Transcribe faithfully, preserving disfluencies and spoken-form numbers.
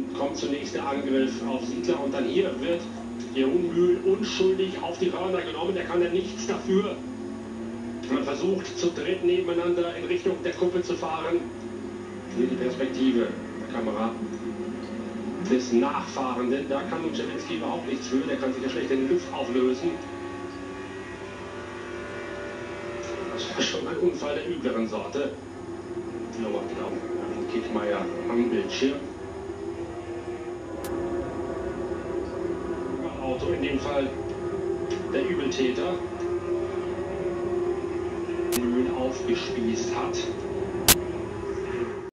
kommt zunächst der Angriff auf Siedler und dann hier wird Jeroen Mühl unschuldig auf die Hörner genommen. Der kann ja nichts dafür. Man versucht zu dritt nebeneinander in Richtung der Kuppe zu fahren. Hier die Perspektive der Kamera des Nachfahrenden. Da kann nun Czerwinski überhaupt nichts für. Der kann sich ja schlecht in den Luft auflösen. Das war schon ein Unfall der übleren Sorte. Lower Glauben, Kickmeier am Bildschirm. Auto in dem Fall der Übeltäter Mühlen aufgespießt hat.